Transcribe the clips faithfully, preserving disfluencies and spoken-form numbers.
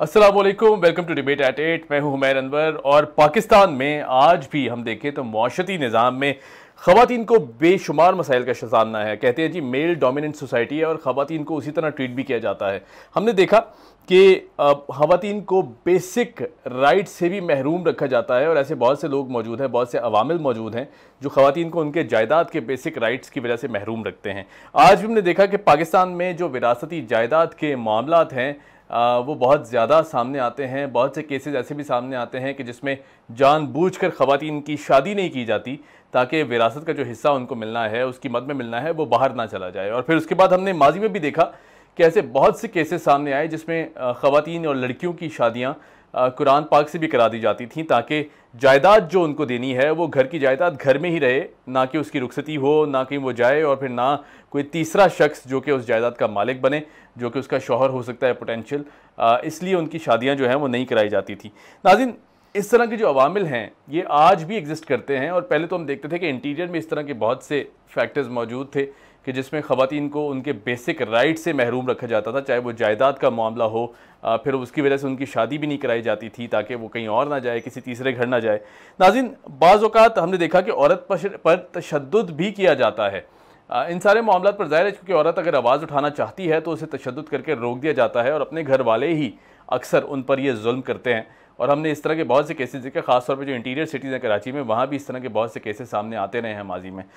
अस्सलाम वालेकुम, welcome to debate at eight. मैं हूं हुमैर अनवर। और पाकिस्तान में आज भी हम देखें तो मुआशरती निज़ाम में ख़वातीन को बेशुमार मसाइल का सामना है। कहते हैं जी मेल डोमिनेंट सोसाइटी है और ख़वातीन को उसी तरह ट्रीट भी किया जाता है। हमने देखा कि ख़वातीन को बेसिक राइट से भी महरूम रखा जाता है और ऐसे बहुत से लोग मौजूद हैं, बहुत से अवामिल मौजूद हैं जो ख़वातीन को उनके जायदाद के बेसिक राइट्स की वजह से महरूम रखते हैं। आज भी हमने देखा कि पाकिस्तान में जो विरासती जायदाद के मामलात हैं आ, वो बहुत ज़्यादा सामने आते हैं। बहुत से केसेस ऐसे भी सामने आते हैं कि जिसमें जानबूझकर ख़वातीन की शादी नहीं की जाती ताकि विरासत का जो हिस्सा उनको मिलना है, उसकी मद में मिलना है, वो बाहर ना चला जाए। और फिर उसके बाद हमने माजी में भी देखा कि ऐसे बहुत से केसेस सामने आए जिसमें ख़वातीन और लड़कियों की शादियाँ कुरान पाक से भी करा दी जाती थी ताकि जायदाद जो उनको देनी है वो घर की जायदाद घर में ही रहे, ना कि उसकी रुखसती हो, ना कहीं वो जाए और फिर ना कोई तीसरा शख्स जो कि उस जायदाद का मालिक बने, जो कि उसका शौहर हो सकता है पोटेंशियल। इसलिए उनकी शादियां जो हैं वो नहीं कराई जाती थी। नाज़रीन, इस तरह के जो अवामिल हैं ये आज भी एग्जिस्ट करते हैं। और पहले तो हम देखते थे कि इंटीरियर में इस तरह के बहुत से फैक्टर्स मौजूद थे कि जिसमें ख़वातीन को उनके बेसिक राइट से महरूम रखा जाता था, चाहे वो जायदाद का मामला हो, फिर उसकी वजह से उनकी शादी भी नहीं कराई जाती थी ताकि वो कहीं और ना जाए, किसी तीसरे घर ना जाए। नाज़रीन, बाज़ औक़ात हमने देखा कि औरत पर तशद्दुद भी किया जाता है। इन सारे मामलों पर ज़ाहिर है क्योंकि औरत अगर आवाज़ उठाना चाहती है तो उसे तशद्दुद करके रोक दिया जाता है और अपने घर वाले ही अक्सर उन पर ये जुल्म करते हैं। और हमने इस तरह के बहुत से केसेस देखे, ख़ासतौर पर जो इंटीरियर सिटीज़ हैं कराची में, वहाँ भी इस तरह के बहुत से केसेस सामने आते रहे हैं माजी में।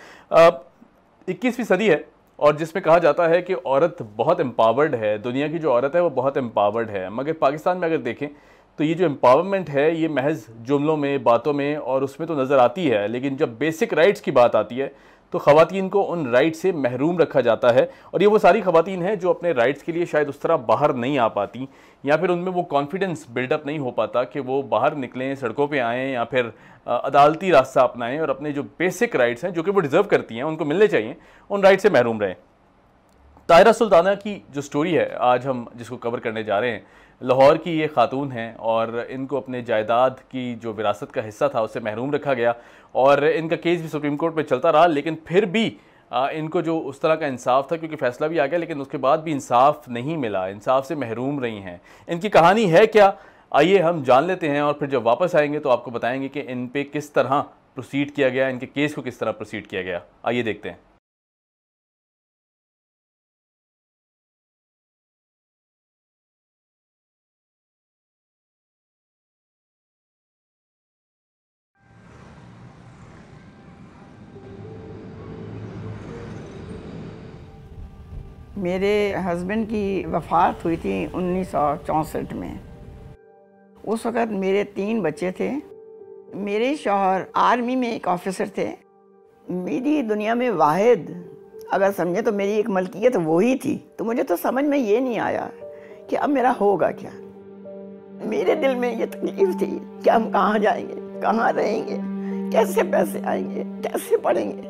इक्कीसवीं सदी है और जिसमें कहा जाता है कि औरत बहुत एम्पावर्ड है, दुनिया की जो औरत है वो बहुत एम्पावर्ड है। मगर पाकिस्तान में अगर देखें तो ये जो एम्पावरमेंट है ये महज जुमलों में, बातों में और उसमें तो नज़र आती है, लेकिन जब बेसिक राइट्स की बात आती है तो ख़वातीन को उन राइट्स से महरूम रखा जाता है। और ये वो सारी ख़वातीन हैं जो अपने राइट्स के लिए शायद उस तरह बाहर नहीं आ पाती, या फिर उनमें वो कॉन्फिडेंस बिल्डअप नहीं हो पाता कि वो बाहर निकलें, सड़कों पे आएँ या फिर अदालती रास्ता अपनाएं और अपने जो बेसिक राइट्स हैं जो कि वो डिज़र्व करती हैं, उनको मिलने चाहिए, उन राइट से महरूम रहें। ताहिरा सुल्ताना की जो स्टोरी है आज हम जिसको कवर करने जा रहे हैं, लाहौर की ये खातून हैं और इनको अपने जायदाद की जो विरासत का हिस्सा था उससे महरूम रखा गया और इनका केस भी सुप्रीम कोर्ट में चलता रहा। लेकिन फिर भी आ, इनको जो उस तरह का इंसाफ था, क्योंकि फ़ैसला भी आ गया लेकिन उसके बाद भी इंसाफ नहीं मिला, इंसाफ से महरूम रही हैं। इनकी कहानी है क्या, आइए हम जान लेते हैं और फिर जब वापस आएंगे तो आपको बताएंगे कि इन पे किस तरह प्रोसीड किया गया, इनके केस को किस तरह प्रोसीड किया गया। आइए देखते हैं। मेरे हस्बैंड की वफ़ात हुई थी उन्नीस सौ चौंसठ में। उस वक़्त मेरे तीन बच्चे थे। मेरे शौहर आर्मी में एक ऑफिसर थे। मेरी दुनिया में वाहिद अगर समझे तो मेरी एक मलकियत वो ही थी। तो मुझे तो समझ में ये नहीं आया कि अब मेरा होगा क्या। मेरे दिल में ये तकलीफ़ थी कि हम कहाँ जाएंगे, कहाँ रहेंगे, कैसे पैसे आएंगे, कैसे पढ़ेंगे।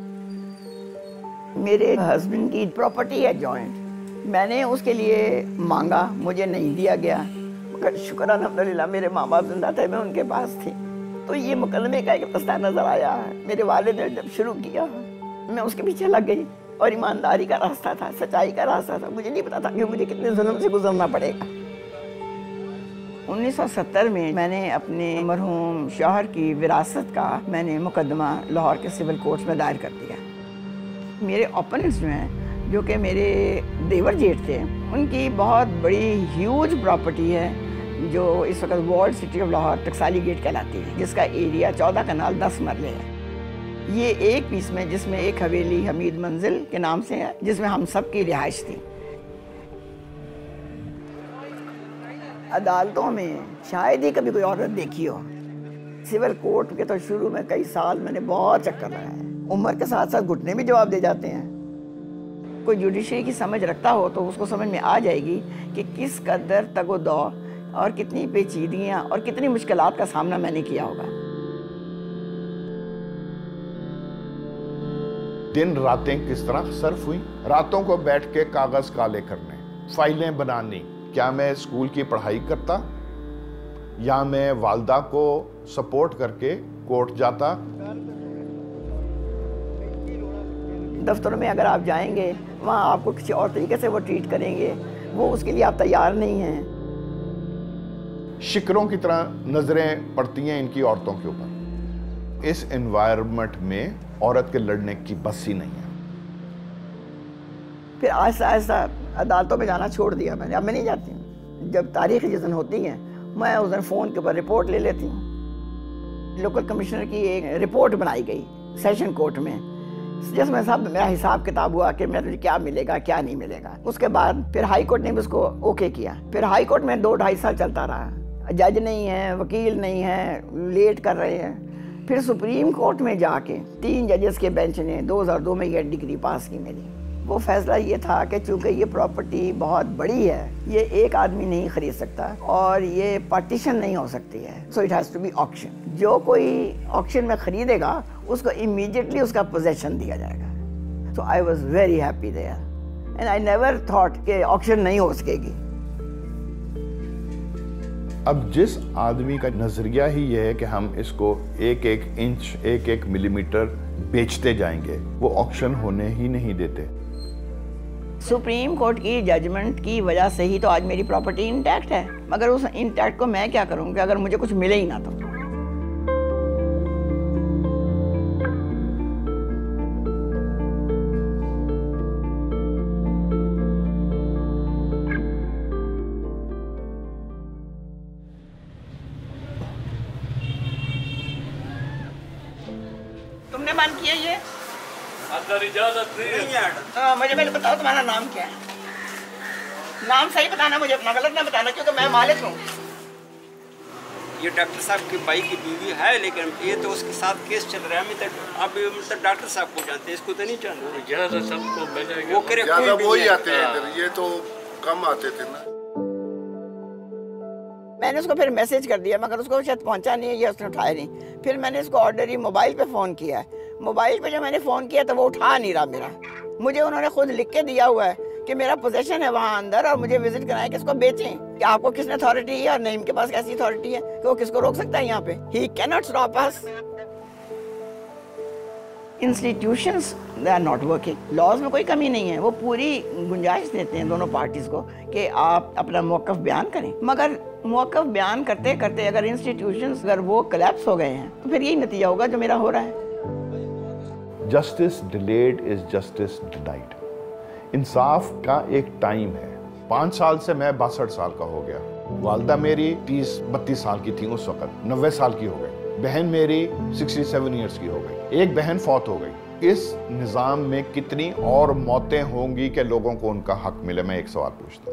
मेरे हस्बैंड की प्रॉपर्टी है जॉइंट, मैंने उसके लिए मांगा, मुझे नहीं दिया गया। मगर शुक्र अल्हम्दुलिल्लाह मेरे माँ बाप जिंदा थे, मैं उनके पास थी। तो ये मुकदमे का एक रास्ता नज़र आया है। मेरे वालिद ने जब शुरू किया मैं उसके पीछे लग गई और ईमानदारी का रास्ता था, सच्चाई का रास्ता था। मुझे नहीं पता था कि मुझे कितने जुल्म से गुजरना पड़ेगा। उन्नीस सौ सत्तर में मैंने अपने मरहूम शौहर की विरासत का मैंने मुकदमा लाहौर के सिविल कोर्ट में दायर कर दिया। मेरे ओपोनेंट्स जो हैं, जो कि मेरे देवर जेठ थे, उनकी बहुत बड़ी ह्यूज प्रॉपर्टी है जो इस वक्त world city of Lahore Taksali gate कहलाती है, जिसका एरिया चौदह कनाल दस मरले है। ये एक पीस में जिसमें एक हवेली हमीद मंजिल के नाम से है, जिसमें हम सब की रिहाइश थी। अदालतों में शायद ही कभी कोई औरत देखी हो। सिविल कोर्ट के तो शुरू में कई साल मैंने बहुत चक्कर लगाए। उम्र के साथ साथ घुटने भी जवाब दे जाते हैं। कोई जुडिशरी की समझ रखता हो तो उसको समझ में आ जाएगी कि किस कदर तगोदौ और कितनी पेचीदगियाँ और कितनी मुश्किलात का सामना मैंने किया होगा। दिन रातें किस तरह सर्फ हुई। रातों को बैठ के कागज काले करने, फाइलें बनानी। क्या मैं स्कूल की पढ़ाई करता या मैं वालदा को सपोर्ट करके कोर्ट जाता। दफ्तरों में अगर आप जाएंगे वहाँ आपको किसी और तरीके से वो ट्रीट करेंगे, वो उसके लिए आप तैयार नहीं हैं। शिकरों की तरह नज़रें पड़ती हैं इनकी औरतों के ऊपर। इस एनवायरनमेंट में औरत के लड़ने की बस ही नहीं है। फिर आहिस्ता आहिस्ता अदालतों में जाना छोड़ दिया मैंने, अब मैं नहीं जाती हूँ। जब तारीख जिस दिन होती हैं मैं उस दिन फ़ोन के ऊपर रिपोर्ट ले लेती हूँ। लोकल कमिश्नर की एक रिपोर्ट बनाई गई सेशन कोर्ट में, जिसमें सब मेरा हिसाब किताब हुआ कि मेरे क्या मिलेगा क्या नहीं मिलेगा। उसके बाद फिर हाई कोर्ट ने भी उसको ओके किया। फिर हाई कोर्ट में दो ढाई साल चलता रहा, जज नहीं है, वकील नहीं है, लेट कर रहे हैं। फिर सुप्रीम कोर्ट में जाके तीन जजेस के बेंच ने दो हज़ार दो में ये डिग्री पास की मेरी। वो फैसला ये था कि चूंकि ये प्रॉपर्टी बहुत बड़ी है, ये एक आदमी नहीं खरीद सकता और ये पार्टीशन नहीं हो सकती है, so it has to be auction. जो कोई ऑक्शन में खरीदेगा उसको इमीडिएटली उसका पोजेशन दिया जाएगा। So I was very happy there and I never thought कि ऑक्शन नहीं हो सकेगी। अब जिस आदमी का नजरिया ही यह है कि हम इसको एक एक इंच एक एक मिलीमीटर बेचते जाएंगे, वो ऑक्शन होने ही नहीं देते। सुप्रीम कोर्ट की जजमेंट की वजह से ही तो आज मेरी प्रॉपर्टी इंटैक्ट है, मगर उस इंटैक्ट को मैं क्या करूँगी अगर मुझे कुछ मिले ही ना तो। तुमने मान किया ये? अंदर इजाजत नहीं है। हाँ, मुझे पहले बताओ तुम्हारा नाम क्या है? नाम सही बताना मुझे, अपना गलत ना बताना, क्योंकि मैं मालिक हूँ। ये डॉक्टर साहब की भाई की बीवी है, लेकिन ये तो उसके साथ केस चल रहा है। तो अब मतलब डॉक्टर साहब को जानते हैं, इसको तो नहीं जानते। ज्यादा सबको मिलेगा, वो करे ज्यादा कोई वो भी ही नहीं आते हैं इधर, ये तो कम आते थे ना। मैंने उसको फिर मैसेज कर दिया, मगर उसको शायद पहुंचा नहीं है या उसने उठाया नहीं। फिर मैंने इसको ऑर्डर ही मोबाइल पे फ़ोन किया। मोबाइल पे जब मैंने फ़ोन किया तो वो उठा नहीं रहा मेरा। मुझे उन्होंने खुद लिख के दिया हुआ है कि मेरा पोजीशन है वहाँ अंदर और मुझे विजिट कराया कि इसको बेचें। कि आपको किसने अथॉरिटी है और नईम के पास कैसी अथॉरिटी है कि वो किसको रोक सकता है यहाँ पे। He cannot stop us. Institutions they are not working. Laws में कोई कमी नहीं है, वो पूरी गुंजाइश देते हैं दोनों पार्टीज को कि आप अपना मौक़िफ़ बयान करें, मगर मौक़िफ़ बयान करते करते अगर इंस्टीट्यूशंस अगर वो कोलैप्स हो गए हैं तो फिर यही नतीजा होगा जो मेरा हो रहा है। Justice delayed is justice denied. इंसाफ का एक टाइम है। पाँच साल से मैं बासठ साल का हो गया। वालदा मेरी तीस बत्तीस साल की थी उस वक्त, नब्बे साल की हो गई। बहन मेरी सिक्सटी सेवन ईयर्स की हो गई। एक बहन फौत हो गई। इस निज़ाम में कितनी और मौतें होंगी कि लोगों को उनका हक मिले? मैं एक सवाल पूछता हूँ।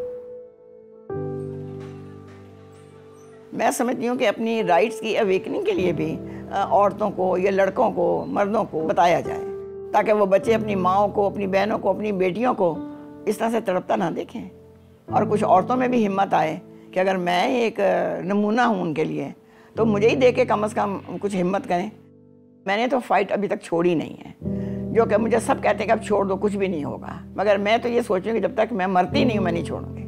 मैं समझती हूँ कि अपनी राइट्स की अवेकनिंग के लिए भी औरतों को या लड़कों को, मर्दों को बताया जाए, ताकि वो बच्चे अपनी माँओं को, अपनी बहनों को, अपनी बेटियों को इस तरह से तड़पता ना देखें। और कुछ औरतों में भी हिम्मत आए कि अगर मैं एक नमूना हूँ उनके लिए तो मुझे ही देख के कम से कम कुछ हिम्मत करें। मैंने तो फाइट अभी तक छोड़ी नहीं है, जो कि मुझे सब कहते हैं कि अब छोड़ दो, कुछ भी नहीं होगा, मगर मैं तो ये सोचूंगी जब तक मैं मरती नहीं हूँ मैं नहीं छोड़ूंगी।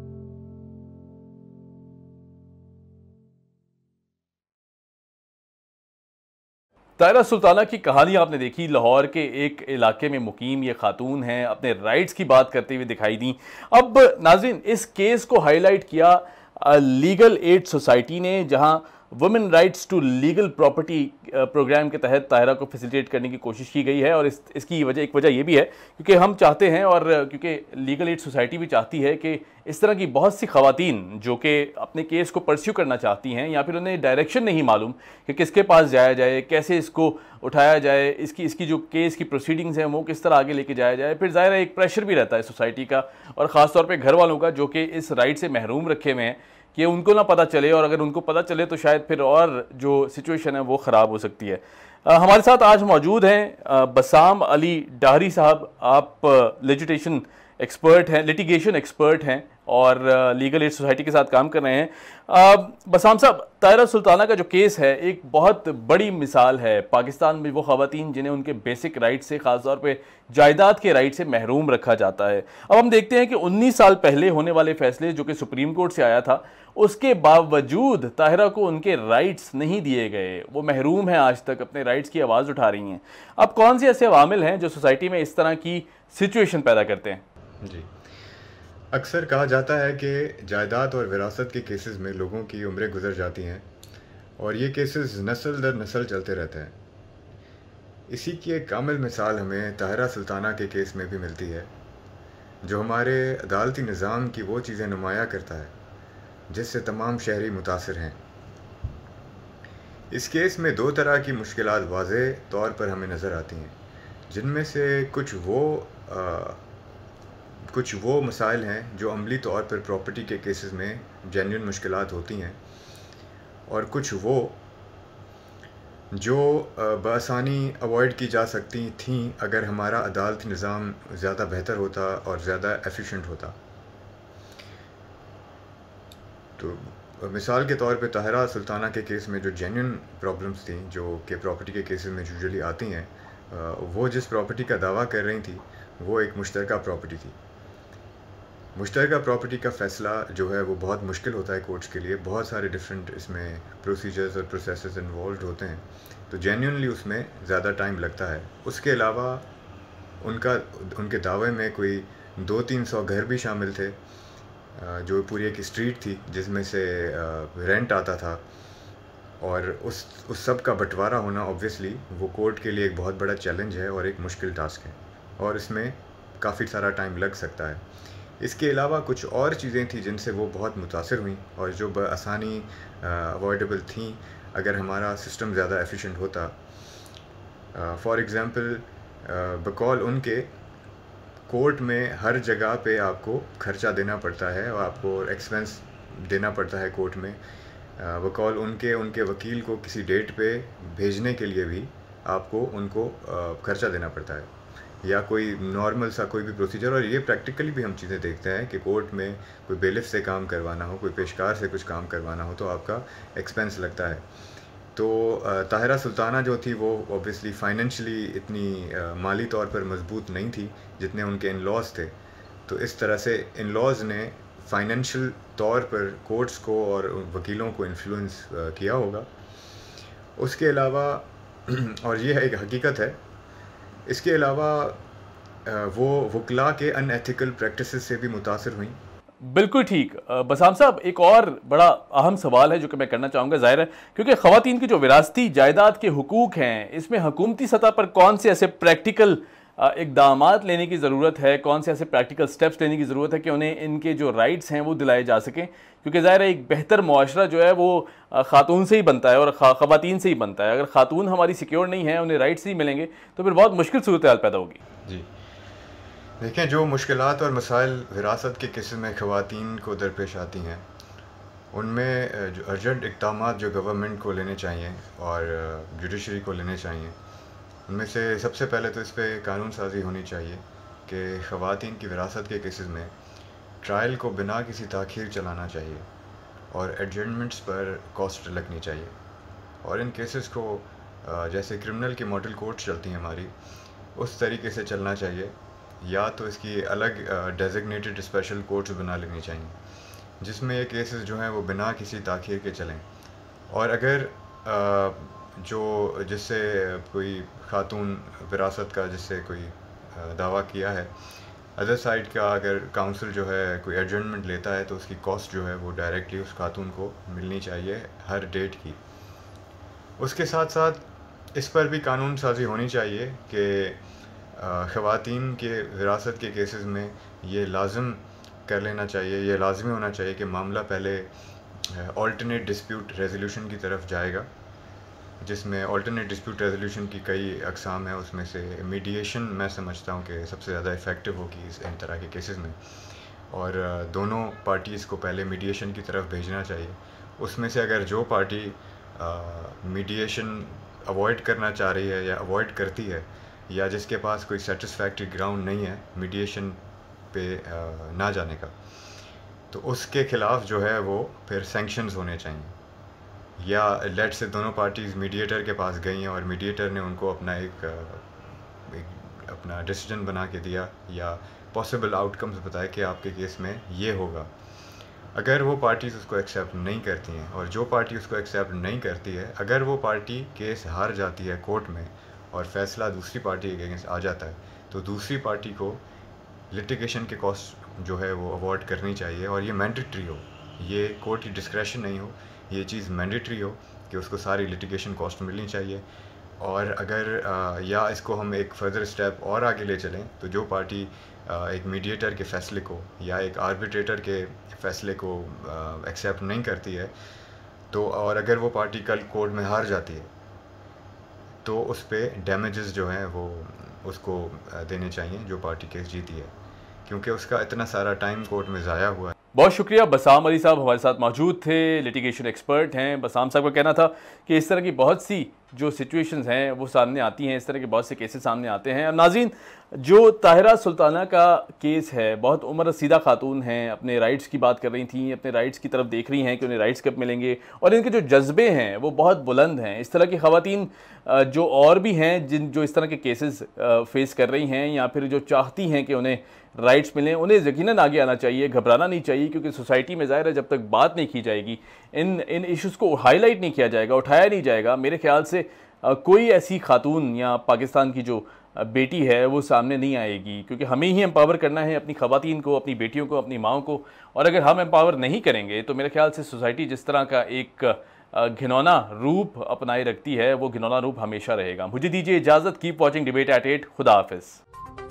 ताहिरा सुल्ताना की कहानी आपने देखी। लाहौर के एक इलाके में मुकीम ये खातून हैं, अपने राइट्स की बात करते हुए दिखाई दी। अब नाज़रीन, इस केस को हाईलाइट किया लीगल एड सोसाइटी ने, जहां women rights to legal property program के तहत ताहिरा को फैसिलिटेट करने की कोशिश की गई है। और इस इसकी वजह एक वजह यह भी है क्योंकि हम चाहते हैं और क्योंकि लीगल एड सोसाइटी भी चाहती है कि इस तरह की बहुत सी ख़वातीन जो कि अपने केस को परस्यू करना चाहती हैं या फिर उन्हें डायरेक्शन नहीं मालूम कि किसके पास जाया जाए, कैसे इसको उठाया जाए, इसकी इसकी जो केस की प्रोसीडिंग्स हैं वो किस तरह आगे लेके जाया जाए। फिर ज़ाहिर है एक प्रेशर भी रहता है सोसाइटी का और ख़ास तौर पे घर वालों का, जो कि इस राइट से महरूम रखे हुए हैं कि उनको ना पता चले, और अगर उनको पता चले तो शायद फिर और जो सिचुएशन है वो ख़राब हो सकती है। आ, हमारे साथ आज मौजूद हैं बसाम अली डाहरी साहब। आप लिटिगेशन एक्सपर्ट हैं, लिटिगेशन एक्सपर्ट हैं और लीगल एड सोसाइटी के साथ काम कर रहे हैं। आ, बसाम साहब, ताहिरा सुल्ताना का जो केस है एक बहुत बड़ी मिसाल है पाकिस्तान में वो ख़वातीन जिन्हें उनके बेसिक राइट से, ख़ास तौर पे जायदाद के राइट से महरूम रखा जाता है। अब हम देखते हैं कि उन्नीस साल पहले होने वाले फैसले जो कि सुप्रीम कोर्ट से आया था, उसके बावजूद ताहिरा को उनके राइट्स नहीं दिए गए। वो महरूम हैं, आज तक अपने राइट्स की आवाज़ उठा रही हैं। अब कौन से ऐसे अवामिल हैं जो सोसाइटी में इस तरह की सिचुएशन पैदा करते हैं? जी, अक्सर कहा जाता है कि जायदाद और विरासत के केसेस में लोगों की उम्रें गुजर जाती हैं और ये केसेस नस्ल दर नस्ल चलते रहते हैं। इसी की एक कामिल मिसाल हमें ताहिरा सुल्ताना के केस में भी मिलती है, जो हमारे अदालती निज़ाम की वो चीज़ें नुमाया करता है जिससे तमाम शहरी मुतासिर हैं। इस केस में दो तरह की मुश्किलात वाज़े तौर पर हमें नज़र आती हैं, जिनमें से कुछ वो आ, कुछ वो मसाइल हैं जो अमली तौर पर प्रॉपर्टी के केसेस में जेन्युइन मुश्किलात होती हैं, और कुछ वो जो बआसानी अवॉइड की जा सकती थीं अगर हमारा अदालती निज़ाम ज़्यादा बेहतर होता और ज़्यादा एफिशिएंट होता। तो मिसाल के तौर पे ताहिरा सुल्ताना के केस में जो जेन्युइन प्रॉब्लम्स थी जो कि प्रॉपर्टी के केसेस में यूजुअली आती हैं, वो जिस प्रॉपर्टी का दावा कर रही थी वो एक मुश्तरका प्रॉपर्टी थी। मुश्तरका प्रॉपर्टी का फ़ैसला जो है वो बहुत मुश्किल होता है कोर्ट्स के लिए, बहुत सारे डिफरेंट इसमें प्रोसीजर्स और प्रोसेसेस इन्वॉल्व होते हैं, तो जेन्युइनली उसमें ज़्यादा टाइम लगता है। उसके अलावा उनका उनके दावे में कोई दो तीन सौ घर भी शामिल थे, जो पूरी एक स्ट्रीट थी जिसमें से रेंट आता था, और उस उस सब का बंटवारा होना ऑब्वियसली वो कोर्ट के लिए एक बहुत बड़ा चैलेंज है और एक मुश्किल टास्क है, और इसमें काफ़ी सारा टाइम लग सकता है। इसके अलावा कुछ और चीज़ें थी जिनसे वो बहुत मुतासिर हुई और जो बआसानी अवॉइडेबल थी अगर हमारा सिस्टम ज़्यादा एफिशिएंट होता। फॉर एग्ज़ाम्पल, बकौल उनके कोर्ट में हर जगह पे आपको खर्चा देना पड़ता है और आपको एक्सपेंस देना पड़ता है कोर्ट में। बकौल उनके उनके वकील को किसी डेट पे भेजने के लिए भी आपको उनको खर्चा देना पड़ता है, या कोई नॉर्मल सा कोई भी प्रोसीजर। और ये प्रैक्टिकली भी हम चीज़ें देखते हैं कि कोर्ट में कोई बेलिफ से काम करवाना हो, कोई पेशकार से कुछ काम करवाना हो तो आपका एक्सपेंस लगता है। तो ताहिरा सुल्ताना जो थी वो ऑब्वियसली फ़ाइनेंशली इतनी आ, माली तौर पर मजबूत नहीं थी जितने उनके इन लॉज थे, तो इस तरह से इन लॉज ने फ़ाइनेंशियल तौर पर कोर्ट्स को और वकीलों को इन्फ्लुएंस किया होगा। उसके अलावा और ये एक हकीकत है, इसके अलावा वो वकला के अनएथिकल प्रैक्टिसेस से भी मुतासिर हुई। बिल्कुल ठीक। बसाम साहब, एक और बड़ा अहम सवाल है जो कि मैं करना चाहूँगा, ज़ाहिर है क्योंकि ख़वातीन की जो विरासती जायदाद के हुकूक हैं, इसमें हुकूमती सतह पर कौन से ऐसे प्रैक्टिकल इक़दामात लेने की ज़रूरत है, कौन से ऐसे प्रैक्टिकल स्टेप्स लेने की ज़रूरत है कि उन्हें इनके जो राइट्स हैं वो दिलाए जा सकें, क्योंकि ज़ाहिर है एक बेहतर मुआशरा जो है वो ख़ातून से ही बनता है और ख़वातीन से ही बनता है। अगर ख़ातून हमारी सिक्योर नहीं है, उन्हें राइट्स नहीं मिलेंगे तो फिर बहुत मुश्किल सूरत हाल पैदा होगी। जी देखें, जो मुश्किलात और मसाइल विरासत के केसेस में ख़वातीन को दरपेश आती हैं, उनमें जो अर्जेंट इक़दामात जो गवर्नमेंट को लेने चाहिए और जुडिशरी को लेने चाहिए, उनमें से सबसे पहले तो इस पर कानून साजी होनी चाहिए कि ख़वातीन की विरासत के केसेस में ट्रायल को बिना किसी ताख़ीर चलाना चाहिए और एडजमेंट्स पर कॉस्ट लगनी चाहिए। और इन केसेस को जैसे क्रिमिनल की मॉडल कोर्ट्स चलती हैं हमारी, उस तरीके से चलना चाहिए, या तो इसकी अलग डेजिग्नेटेड स्पेशल कोर्ट्स बना लेनी चाहिए जिसमें ये केसेस जो हैं वो बिना किसी ताख़ीर के चलें। और अगर आ, जो जिससे कोई खातून विरासत का जिससे कोई दावा किया है, अदर साइड का अगर काउंसिल जो है कोई एडजमेंट लेता है तो उसकी कॉस्ट जो है वो डायरेक्टली उस खातून को मिलनी चाहिए हर डेट की। उसके साथ साथ इस पर भी कानून साजी होनी चाहिए कि ख़वातीन के विरासत के केसेस में ये लाजम कर लेना चाहिए, ये लाजमी होना चाहिए कि मामला पहले ऑल्टरनेट डिस्प्यूट रेजोल्यूशन की तरफ जाएगा, जिसमें ऑल्टरनेट डिस्प्यूट रेजोल्यूशन की कई अक़साम है। उसमें से मीडिएशन मैं समझता हूँ कि सबसे ज़्यादा इफ़ेक्टिव होगी इस इन तरह के केसेस में, और दोनों पार्टीज़ को पहले मीडिएशन की तरफ भेजना चाहिए। उसमें से अगर जो पार्टी मीडिएशन अवॉइड करना चाह रही है या अवॉइड करती है, या जिसके पास कोई सेटिस्फैक्ट्री ग्राउंड नहीं है मीडिएशन पे ना जाने का, तो उसके ख़िलाफ़ जो है वो फिर सैंक्शंस होने चाहिए। या लेट से दोनों पार्टीज़ मीडिएटर के पास गई हैं और मीडिएटर ने उनको अपना एक, एक अपना डिसीजन बना के दिया या पॉसिबल आउटकम्स बताए कि आपके केस में ये होगा। अगर वो पार्टीज़ उसको एक्सेप्ट नहीं करती हैं, और जो पार्टी उसको एक्सेप्ट नहीं करती है, अगर वो पार्टी केस हार जाती है कोर्ट में और फैसला दूसरी पार्टी के अगेंस्ट आ जाता है, तो दूसरी पार्टी को लिटिगेशन के कॉस्ट जो है वो अवॉर्ड करनी चाहिए और ये मैंडेटरी हो, ये कोर्ट की डिस्क्रेशन नहीं हो, ये चीज़ मैंडेटरी हो कि उसको सारी लिटिगेशन कॉस्ट मिलनी चाहिए। और अगर आ, या इसको हम एक फर्दर स्टेप और आगे ले चलें तो जो पार्टी आ, एक मीडिएटर के फ़ैसले को या एक आर्बिट्रेटर के फ़ैसले को एक्सेप्ट नहीं करती है, तो और अगर वो पार्टी कल कोर्ट में हार जाती है तो उस पर डैमेजेस जो हैं वो उसको देने चाहिए जो पार्टी केस जीती है, क्योंकि उसका इतना सारा टाइम कोर्ट में ज़ाया हुआ है। बहुत शुक्रिया। बसाम अली साहब हमारे साथ मौजूद थे, लिटिगेशन एक्सपर्ट हैं। बसाम साहब का कहना था कि इस तरह की बहुत सी जो सिचुएशंस हैं वो सामने आती हैं, इस तरह के बहुत से केसेस सामने आते हैं। अब नाज़रीन, जो ताहिरा सुल्ताना का केस है, बहुत उम्र रसीदा खातून हैं, अपने राइट्स की बात कर रही थी, अपने राइट्स की तरफ देख रही हैं कि उन्हें राइट्स कब मिलेंगे, और इनके जो जज्बे हैं वो बहुत बुलंद हैं। इस तरह की ख़वातीन जो और भी हैं जिन जो इस तरह के केसेस फेस कर रही हैं या फिर जो चाहती हैं कि उन्हें राइट्स मिलें, उन्हें यकीनन आगे आना चाहिए, घबराना नहीं चाहिए, क्योंकि सोसाइटी में ज़ाहिर है जब तक बात नहीं की जाएगी, इन इन इश्यूज़ को हाईलाइट नहीं किया जाएगा, उठाया नहीं जाएगा, मेरे ख्याल से आ, कोई ऐसी खातून या पाकिस्तान की जो बेटी है वो सामने नहीं आएगी। क्योंकि हमें ही एम्पावर करना है अपनी ख़वातीन को, अपनी बेटियों को, अपनी माओं को, और अगर हम एम्पावर नहीं करेंगे तो मेरे ख्याल से सोसाइटी जिस तरह का एक घिनौना रूप अपनाए रखती है वो घिनौना रूप हमेशा रहेगा। मुझे दीजिए इजाज़त। Keep watching debate at eight. खुदा हाफिज़।